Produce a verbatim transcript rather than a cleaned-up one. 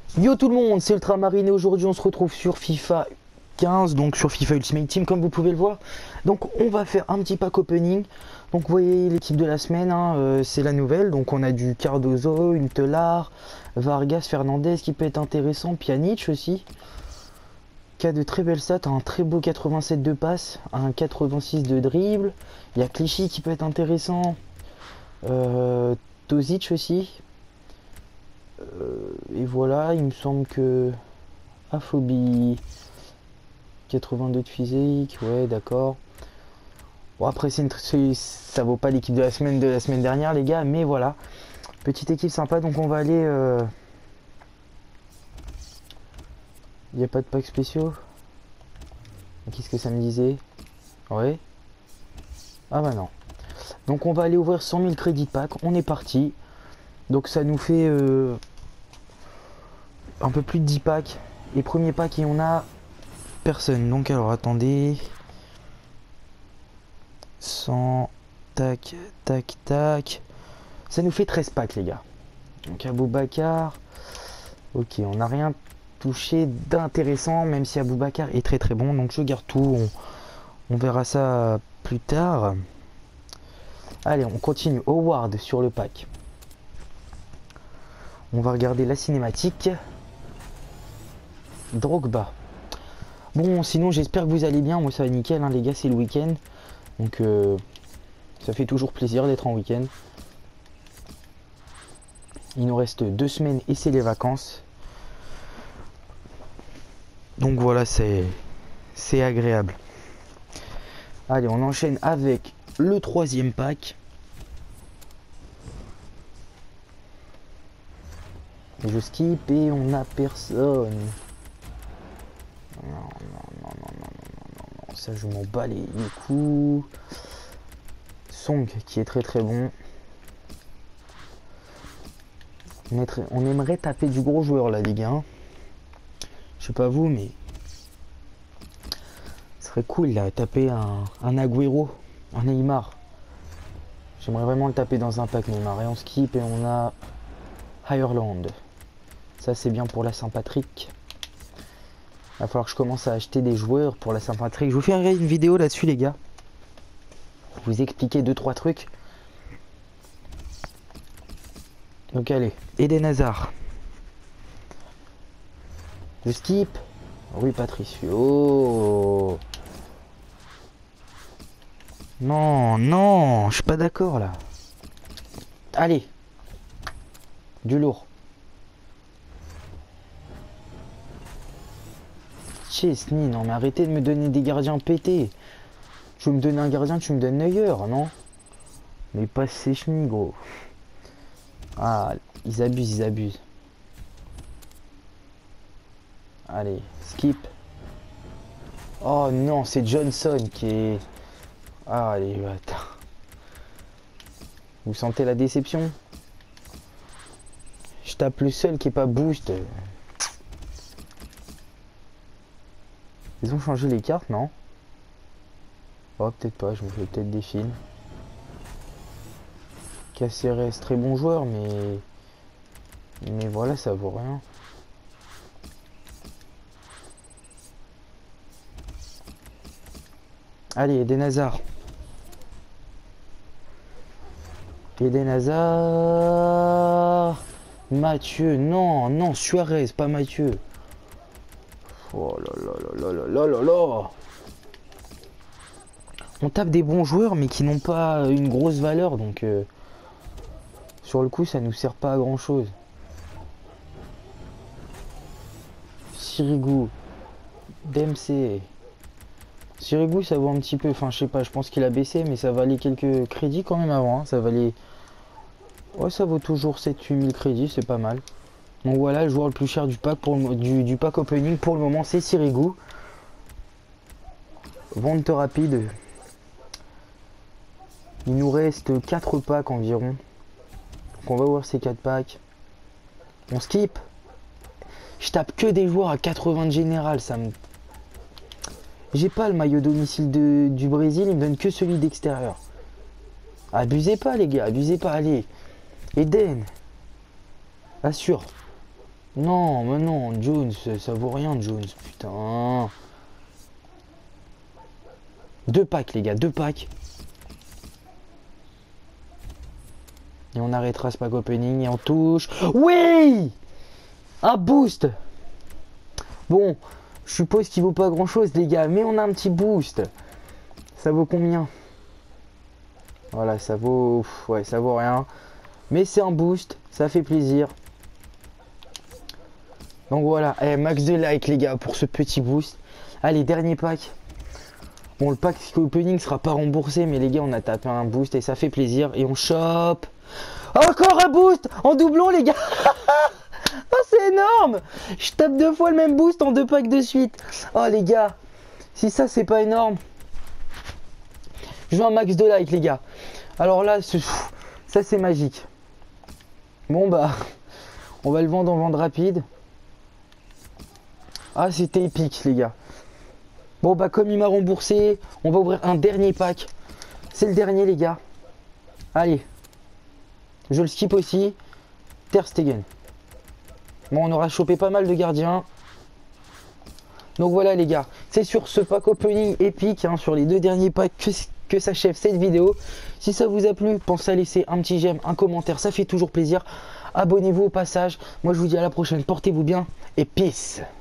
Yo tout le monde, c'est Ultramarine et aujourd'hui on se retrouve sur FIFA quinze, donc sur FIFA Ultimate Team comme vous pouvez le voir. Donc on va faire un petit pack opening. Donc vous voyez l'équipe de la semaine, hein, euh, c'est la nouvelle. Donc on a du Cardozo, une Telar, Vargas, Fernandez qui peut être intéressant, Pjanic aussi. Qui a de très belles stats, un très beau quatre-vingt-sept de passe, un quatre-vingt-six de dribble. Il y a Clichy qui peut être intéressant. Euh, Tozic aussi. Euh, et voilà, il me semble que Aphobie quatre-vingt-deux de physique, ouais d'accord. Bon après c'est une ça vaut pas l'équipe de la semaine de la semaine dernière les gars, mais voilà. Petite équipe sympa, donc on va aller. Euh... Il n'y a pas de pack spéciaux. Qu'est-ce que ça me disait? Ouais. Ah bah non. Donc on va aller ouvrir cent mille crédits de pack, on est parti. Donc ça nous fait euh, un peu plus de dix packs. Les premiers packs et on a personne. Donc alors attendez. cent, tac, tac, tac. Ça nous fait treize packs les gars. Donc Aboubacar. Ok, on n'a rien touché d'intéressant, même si Aboubacar est très très bon. Donc je garde tout. On, on verra ça plus tard. Allez, on continue. Howard sur le pack. On va regarder la cinématique. Drogba. Bon, sinon j'espère que vous allez bien. Moi ça va nickel, hein, les gars, c'est le week-end. Donc euh, ça fait toujours plaisir d'être en week-end. Il nous reste deux semaines et c'est les vacances. Donc voilà, c'est c'est agréable. Allez, on enchaîne avec le troisième pack. Je skip et on n'a personne. Non, non, non, non, non, non, non, non, ça je m'en bats les, les coups. Song qui est très très bon. On, est, on aimerait taper du gros joueur la Ligue un. Je sais pas vous, mais ce serait cool là, taper un, un Agüero, un Neymar. J'aimerais vraiment le taper dans un pack Neymar. Et on skip et on a Ireland. Ça c'est bien pour la Saint-Patrick. Il va falloir que je commence à acheter des joueurs pour la Saint-Patrick. Je vous ferai une vidéo là-dessus les gars. Vous expliquer deux trois trucs. Donc allez, Eden Hazard. Je skip. Oui Patricio. Non, non, je suis pas d'accord là. Allez. Du lourd. Chesney, non mais arrêtez de me donner des gardiens pétés. Tu veux me donner un gardien, tu me donnes Neuer, non? Mais pas Chesney, gros. Ah, ils abusent, ils abusent. Allez, skip. Oh non, c'est Johnson qui est... Ah, allez, attends. Vous sentez la déception? Je tape le seul qui est pas boost. Ils ont changé les cartes, non? Oh, peut-être pas, je me fais peut-être des films. Caceres, très bon joueur, mais... Mais voilà, ça vaut rien. Allez, Eden Hazard. Eden Hazard. Mathieu, non, non, Suarez, pas Mathieu. Oh là là là là là là là. On tape des bons joueurs mais qui n'ont pas une grosse valeur, donc euh, sur le coup ça nous sert pas à grand chose. Sirigu, Dempsey. Sirigu ça vaut un petit peu, enfin je sais pas, je pense qu'il a baissé mais ça valait quelques crédits quand même avant, hein. Ça valait... Ouais, ça vaut toujours sept huit mille crédits, c'est pas mal. Donc voilà, le joueur le plus cher du pack, pour le, du, du pack opening pour le moment c'est Sirigu. Vente rapide. Il nous reste quatre packs environ. Donc on va ouvrir ces quatre packs. On skip. Je tape que des joueurs à quatre-vingts de général. Ça me... J'ai pas le maillot domicile de, du Brésil. Il me donne que celui d'extérieur. Abusez pas les gars. Abusez pas. Allez. Eden. Assure. Non, mais non, Jones, ça vaut rien, Jones, putain. Deux packs, les gars, deux packs. Et on arrêtera ce pack opening et on touche. Oui! Un boost! Bon, je suppose qu'il vaut pas grand chose, les gars, mais on a un petit boost. Ça vaut combien? Voilà, ça vaut... Ouais, ça vaut rien. Mais c'est un boost, ça fait plaisir. Donc voilà, eh, max de like les gars pour ce petit boost. Allez, dernier pack. Bon, le pack opening sera pas remboursé, mais les gars, on a tapé un boost et ça fait plaisir. Et on chope. Encore un boost en doublon, les gars. Oh, c'est énorme. Je tape deux fois le même boost en deux packs de suite. Oh, les gars, si ça, c'est pas énorme. Je veux un max de like, les gars. Alors là, ça, c'est magique. Bon, bah, on va le vendre en vente rapide. Ah, c'était épique, les gars. Bon, bah, comme il m'a remboursé, on va ouvrir un dernier pack. C'est le dernier, les gars. Allez. Je le skip aussi. Ter Stegen. Bon, on aura chopé pas mal de gardiens. Donc voilà, les gars. C'est sur ce pack opening épique, hein, sur les deux derniers packs, que, que s'achève cette vidéo. Si ça vous a plu, pensez à laisser un petit j'aime, un commentaire. Ça fait toujours plaisir. Abonnez-vous au passage. Moi, je vous dis à la prochaine. Portez-vous bien et peace.